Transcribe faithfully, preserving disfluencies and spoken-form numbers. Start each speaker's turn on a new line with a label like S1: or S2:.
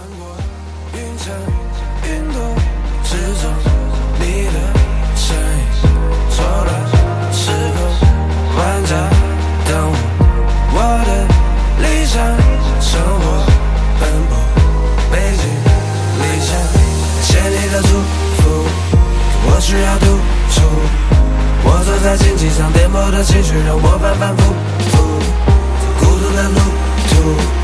S1: 过云层云朵之中，你的身影错乱时空万家等我，我的理想生活奔波北京理想，谢你的祝福，我需要独处，我走在荆棘上颠簸的情绪让我反反复复，孤独的路途